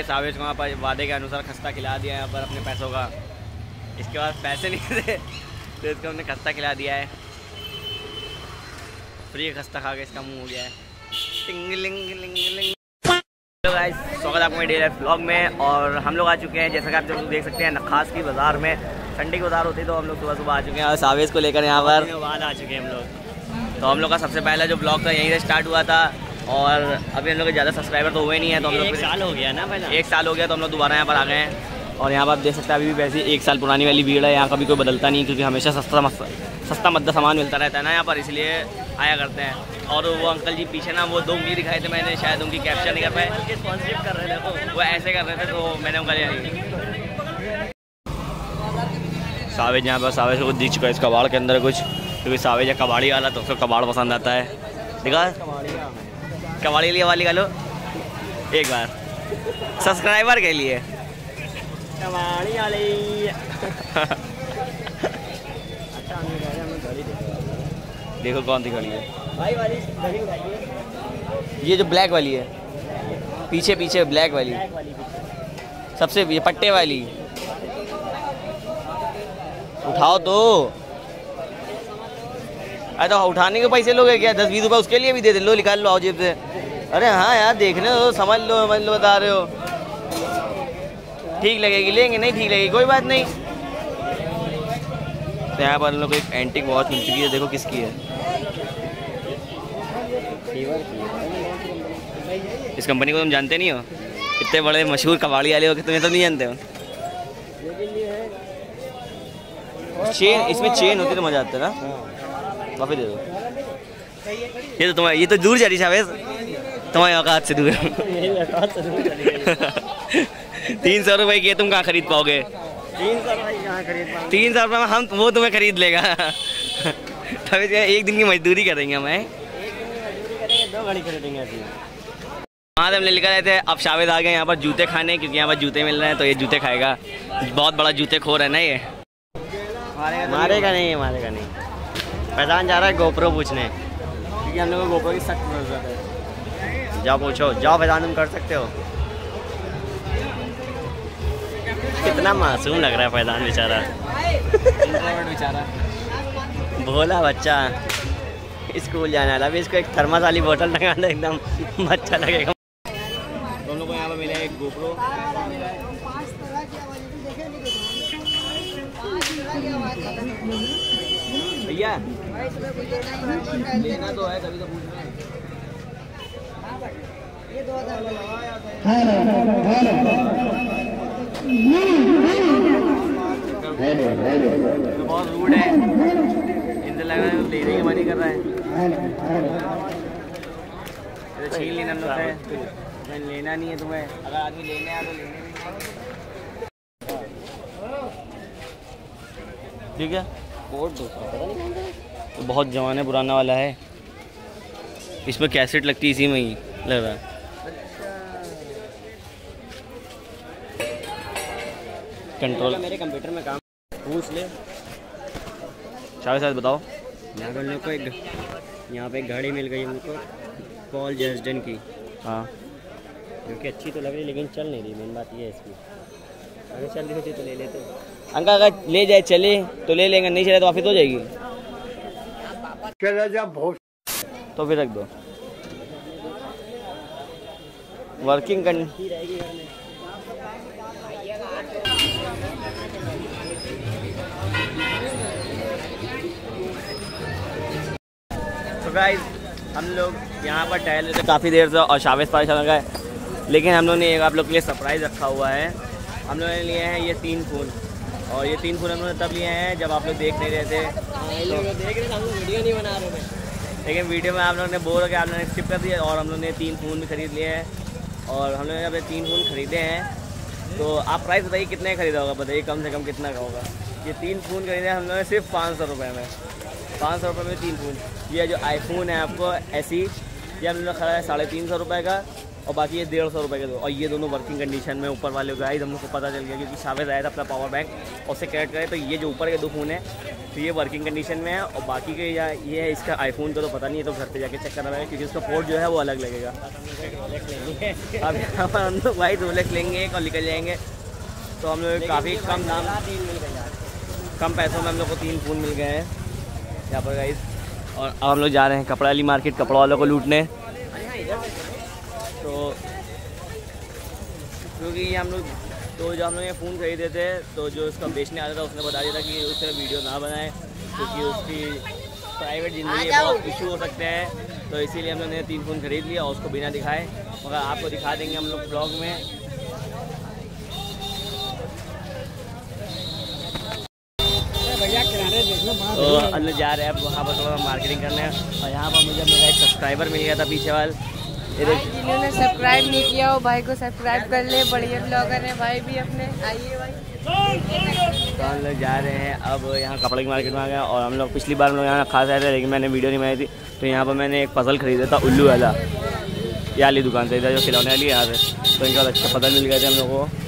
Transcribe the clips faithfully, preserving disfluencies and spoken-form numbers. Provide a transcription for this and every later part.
Chavez को वहाँ पर वादे के अनुसार खस्ता खिला दिया है यहाँ पर अपने पैसों का। इसके बाद पैसे नहीं थे तो इसको हमने खस्ता खिला दिया है। फ्री खस्ता खा के इसका मुंह हो गया है। हेलो गाइस, स्वागत है आपको मेरे डेली व्लॉग में। और हम लोग आ चुके हैं, जैसा कि आप लोग देख सकते हैं, नखास की बाज़ार में। संडे की बाज़ार होती है तो हम लोग सुबह सुबह आ चुके हैं और सावेज को लेकर यहाँ पर बाद आ चुके हैं हम लोग। तो हम लोग का सबसे पहला जो ब्लॉग था यहीं से स्टार्ट हुआ था और अभी हम लोग के ज़्यादा सब्सक्राइबर तो हुए नहीं है, तो हम लोग एक साल हो गया ना, पहले एक साल हो गया तो हम लोग दोबारा यहाँ पर आ गए हैं। और यहाँ पर आप देख सकते हैं अभी भी वैसे एक साल पुरानी वाली भीड़ है। यहाँ कभी कोई बदलता नहीं क्योंकि हमेशा सस्ता सस्ता मद्दा सामान मिलता रहता है ना यहाँ पर, इसलिए आया करते हैं। और वो अंकल जी पीछे ना वो दो उंगली दिखाए थे, मैंने शायद उनकी कैप्चर नहीं कर पाए, स्पॉन्सरशिप कर रहे थे तो वो ऐसे कर रहे थे तो मैंने उनका लिया नहीं। सावेज यहाँ पर सावेज को दिख चुका है इस कबाड़ के अंदर कुछ, क्योंकि सावेज है कबाड़ी वाला तो उसको कबाड़ पसंद आता है। दिखा कबाड़ी लिए वाली का लो एक बार सब्सक्राइबर के लिए कबाड़ी वाली। देखो कौन सी खड़ी है भाई वाली घड़ी उठाइए। ये जो ब्लैक वाली है पीछे पीछे ब्लैक वाली सबसे ये पट्टे वाली उठाओ तो। अरे तो उठाने के पैसे लोगे क्या? दस बीस रुपये उसके लिए भी दे दे, लो निकाल लो आओ जेब से। अरे हाँ यार देखने दो, समझ लो समझ लो बता रहे हो। ठीक लगेगी लेंगे, नहीं ठीक लगेगी कोई बात नहीं। तो यहाँ पर हम लोग को एक एंटीक वॉच मिल चुकी है, देखो किसकी है। इस कंपनी को तुम जानते नहीं हो, इतने बड़े मशहूर कबाड़ी वाले हो कि तुम्हें तो नहीं जानते हो। चेन इसमें चेन होती तो मजा आता है ना। वापस दे दो। ये तो तुम्हारे ये तो दूर जा रही सावेज, तुम्हारे औकात से दूर। तीन सौ रुपए की तुम कहाँ खरीद पाओगे? तीन सौ रुपये कहाँ खरीद पाओगे? तीन सौ रुपये में हम वो तुम्हें खरीद लेगा। तभी एक दिन की मजदूरी करेंगे हमें, दो घड़ी खरीदेंगे। वहाँ से हम ले लेकर आए थे। अब शावेद आ गए यहाँ पर जूते खाने, क्योंकि यहाँ पर जूते मिल रहे हैं तो ये जूते खाएगा। बहुत बड़ा जूते खोर है ना ये। मारेगा नहीं, मारेगा नहीं। पहचान जा रहा है गोप्रो पूछने, क्योंकि हम लोग को गोप्रो की सख्त जरूरत है। जाओ पूछो, जाओ पहचान तुम कर सकते हो। कितना मासूम लग रहा है फैजान बेचारा। बेचारा भोला बच्चा स्कूल जाने वाला। अभी इसको एक थर्मस वाली बोतल लगा दो, एकदम अच्छा लगेगा। तुम लोग को यहाँ पर मिला एक गोप्रो। भैया लेना तो है, कभी तो पूछना है। बहुत रूड है, इनसे लग रहा है लेने की मनी कर रहा है। तो छीन लेना होता है, मैं लेना नहीं है तुम्हें। अगर आदमी लेने आया तो लेने नहीं। ठीक है, कोड दूसरा पता नहीं, तो बहुत जमाने पुराना वाला है। इसमें कैसेट लगती इसी में ही लग रहा है। कंट्रोल मेरे कंप्यूटर में काम पूछ ले। शायद साथ बताओ। यहाँ पर लोग को एक यहाँ पे एक घड़ी मिल गई हमको, पॉल जर्जन की। हाँ जो कि अच्छी तो लग रही लेकिन चल नहीं रही, मेन बात ये है इसकी। अगर चल रही होती तो ले लेते। अंकल अगर ले जाए चले तो ले लेंगे, नहीं चले तो वापस हो जाएगी। चला जा बहुत तो फिर रख दो, वर्किंग करनी रहेगी घर में। तो गाइस हम लोग यहाँ पर टहल रहे थे काफ़ी देर से और शावेज परेशान हो गए, लेकिन हम लोग ने एक आप लोग के लिए सरप्राइज़ रखा हुआ है। हम लोगों ने लिए हैं ये तीन फ़ोन, और ये तीन फ़ोन हम लोगों ने तब लिए हैं जब आप लोग देख नहीं रहे थे। तो देख रहे थे, हम लोग वीडियो नहीं बना रहे थे, लेकिन वीडियो में आप लोगों ने बोल के आप लोगों ने स्किप कर दिया। और हम लोग ने तीन फ़ोन भी खरीद लिए हैं, और हम लोग ने जब तीन फ़ोन खरीदे हैं तो आप प्राइस बताइए कितने खरीदा होगा, बताइए कम से कम कितना का होगा। ये तीन फ़ोन खरीदे हम लोगों ने सिर्फ पाँच सौ रुपये में, पाँच सौ रुपये में तीन फ़ोन। ये जो आईफोन है आपको ऐसी, ये हम लोग खरीदा है साढ़े तीन सौ रुपये का, और बाकी ये डेढ़ सौ रुपये के दो। और ये दोनों वर्किंग कंडीशन में ऊपर वाले गाइस हम लोग को पता चल गया क्योंकि शावेज आया था अपना पावर बैंक और उससे कनेक्ट करे। तो ये जो ऊपर के दो फ़ोन है तो ये वर्किंग कंडीशन में है और बाकी के या ये है इसका आईफोन का तो पता नहीं है, तो घर पे जाके चेक करना पड़ेगा क्योंकि उसका पोर्ट जो है वो अलग लगेगा। अब यहाँ पर हम लोग भाई रोलेक्स लेंगे एक और निकल जाएंगे। तो हम लोग काफ़ी कम दाम कम पैसों में हम लोग को तीन फ़ोन मिल गए हैं यहाँ पर गाइस। और अब हम लोग जा रहे हैं कपड़ा वाली मार्केट कपड़ा वालों को लूटने। तो क्योंकि ये हम लोग तो जो हम लोग ये फ़ोन खरीदे थे तो जो उसका बेचने आता था उसने बता दिया था कि उससे वीडियो ना बनाए क्योंकि उसकी प्राइवेट ज़िंदगी बहुत इशू हो सकते हैं। तो इसीलिए हम लोग ने तीन फ़ोन खरीद लिया और उसको बिना दिखाए, मगर आपको दिखा देंगे हम लोग ब्लॉग में। तो अंदर जा रहे हैं अब वहाँ पर थोड़ा मार्केटिंग करने और यहाँ पर मुझे मेरा एक सब्सक्राइबर मिल गया था पीछे वाल। जिन्होंने सब्सक्राइब नहीं किया हो भाई को सब्सक्राइब कर ले, बढ़िया ब्लॉगर है भाई भी अपने, आइए भाई। तो हम लोग जा रहे हैं अब यहाँ कपड़े की मार्केट में आ गए और हम लोग पिछली बार हम लोग यहाँ खास आए थे लेकिन मैंने वीडियो नहीं बनाई थी। तो यहाँ पर मैंने एक पजल खरीदा था उल्लू वाला, ये वाली दुकान से था जो खिलौने वाली यहाँ से। तो इनका अच्छा पजल मिल गए थे हम लोग को।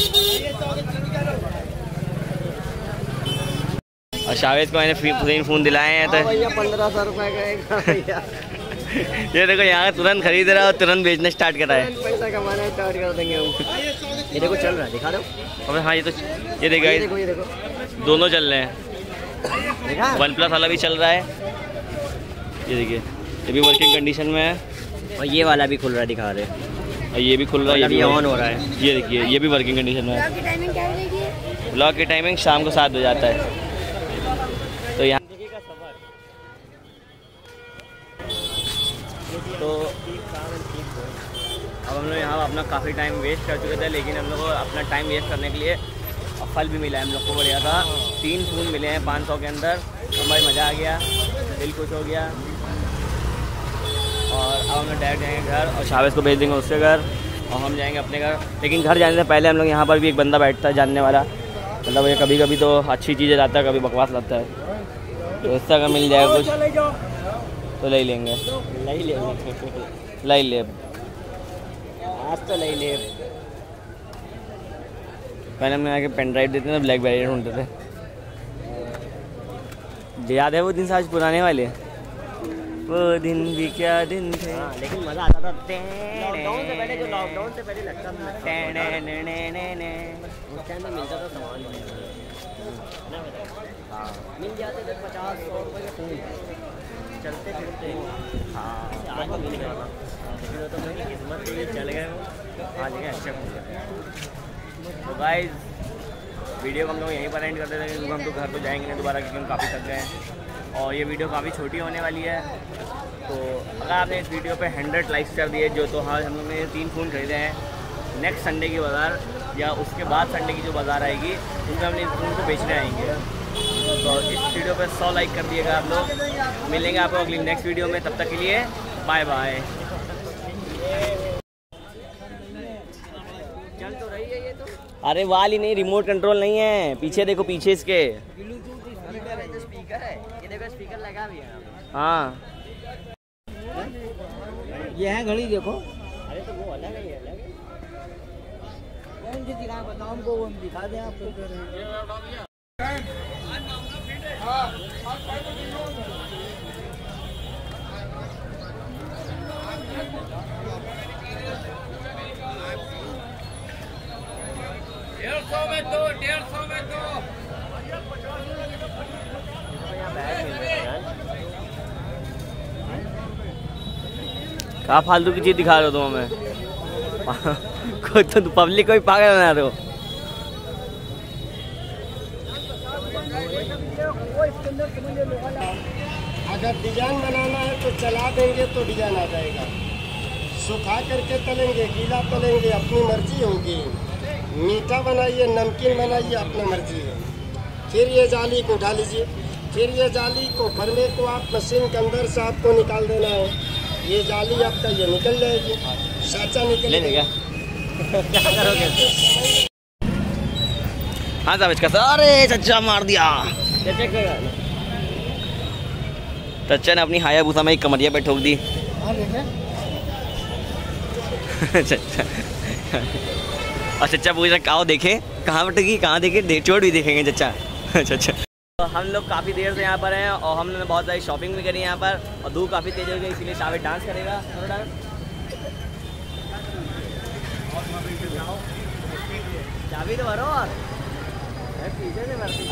और शावेद को मैंने तीन फ़ोन दिलाए हैं तो पंद्रह सौ रुपये का ये देखो यहाँ तुरंत खरीद रहा है और तुरंत बेचना स्टार्ट कर रहा है। पैसा कमाना स्टार्ट कर देंगे हम। ये देखो चल रहा है, दिखा दो। अबे हाँ ये तो ये देखो ये देखो ये देखो दोनों चल रहे हैं। वन प्लस वाला भी चल रहा है, ये देखिए ये भी वर्किंग कंडीशन में है और ये वाला भी खुल रहा है, दिखा रहे हैं। और ये भी खुल रहा है, ये भी ऑन हो रहा है। ये देखिए ये भी वर्किंग कंडीशन में है। ब्लॉग की टाइमिंग शाम को सात बजे आता है। तो यहाँ तो अब हम लोग यहाँ अपना काफ़ी टाइम वेस्ट कर चुके थे लेकिन हम लोग को अपना टाइम वेस्ट करने के लिए फल भी मिला है हम लोग को बढ़िया था। तीन फूल मिले हैं पाँच सौ के अंदर, तो भाई मज़ा आ गया, दिल खुश हो गया। और अब हम लोग डायरेक्ट जाएंगे घर और शावेज को भेज देंगे उसके घर और हम जाएंगे अपने घर। लेकिन घर जाने से पहले हम लोग यहाँ पर भी एक बंदा बैठता है जानने वाला, मतलब ये कभी कभी तो अच्छी चीज़ें लाता है कभी बकवास लाता है। तो इससे अगर मिल जाएगा कुछ तो ले लेंगे, ले लेंगे ले ले आज तो ले ले। पहले हमने आके पेन ड्राइव देते थे, ब्लैक बैरियर ढूंढते थे। याद है वो दिन आज पुराने वाले, वो दिन भी क्या दिन थे। हाँ, लेकिन मज़ा आता था। लॉकडाउन से पहले जो लॉकडाउन से पहले लगता था उस टाइम में मिलता था सामान, हाँ मिल जाते थे पचास सौ रुपये के फूल चलते फिरते। हाँ आज मिल गया था तो मेरी किस्मत से चल गए आज गए अच्छे फूल। तो गाइस वीडियो को हम लोग यहीं पर एंड करते थे क्योंकि हम तो घर तो जाएंगे नहीं दोबारा क्योंकि हम काफ़ी थक गए हैं और ये वीडियो काफ़ी छोटी होने वाली है। तो अगर आपने इस वीडियो पे हंड्रेड लाइक्स कर दिए जो, तो हाँ हम लोग ने तीन फ़ोन खरीदे हैं। नेक्स्ट संडे की बाज़ार या उसके बाद संडे की जो बाज़ार आएगी उनमें हम इन फ़ोन को बेचने आएंगे। तो इस वीडियो पर सौ लाइक कर दिएगा आप लोग। मिलेंगे आपको अगली नेक्स्ट वीडियो में, तब तक के लिए बाय बाय। चल तो रही है ये तो। अरे वाली नहीं, रिमोट कंट्रोल नहीं है, पीछे देखो पीछे इसके स्पीकर है, तो स्पीकर है ये देखो, स्पीकर लगा भी है। हाँ ये है घड़ी देखो। अरे तो वो अलग है, ये अलग है। कौन सी दिखा बताओ हमको, वो हम दिखा दें आपको। डेढ़ सौ में दो, डेढ़ सौ में दो। क्या फालतू की चीज दिखा रहे हो तुम हमें? कोई तो पब्लिक को भी पागल बना रहे हो। अगर डिजाइन बनाना है तो चला देंगे तो डिजाइन आ जाएगा, सुखा करके तलेंगे, गीला तलेंगे, अपनी मर्जी होगी। मीठा बनाइए, नमकीन बनाइए, अपनी मर्जी है। फिर ये जाली को उठा लीजिए, फिर ये जाली को भरने को आप मशीन के अंदर से आपको निकाल देना है। ये जाली आपका ये निकल जाएगी, साचा निकल क्या क्या करोगे? हाँ साहब इसका, अरे चच्चा मार दिया। चच्चा ने अपनी हायाबूसा में एक कमरिया पे ठोक दी। अच्छा अच्छा और चचा पूछ रहा कहाँ देखे कहाँ बटेगी कहाँ देखे दे चोट भी देखेंगे चचा। अच्छा अच्छा तो हम लोग काफ़ी देर से यहाँ पर हैं और हमने बहुत सारी शॉपिंग भी करी यहाँ पर और धूप काफ़ी तेज हो गई इसीलिए शावेद डांस करेगा। चाबी तो भरो और पीछे से भरती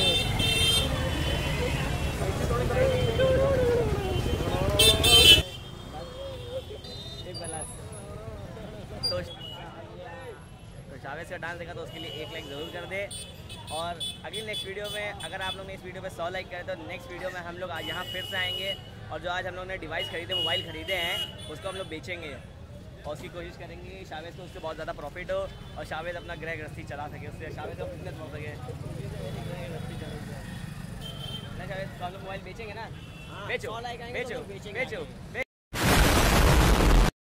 तो शावेद का डांस देखा तो उसके लिए एक लाइक ज़रूर कर दे और अगली नेक्स्ट वीडियो में अगर आप लोग ने इस वीडियो पे सौ लाइक करें तो नेक्स्ट वीडियो में हम लोग यहाँ फिर से आएंगे और जो आज हम लोग ने डिवाइस खरीदे मोबाइल खरीदे हैं उसको हम लोग बेचेंगे और उसकी कोशिश करेंगे शावेद को उससे बहुत ज़्यादा प्रॉफिट हो और शावेद अपना गृह गृहस्थी चला सके उससे शावेद का बिजनेस हो सके ना। शावेद तो हम लोग मोबाइल बेचेंगे ना। बेचो बेचो बेचो।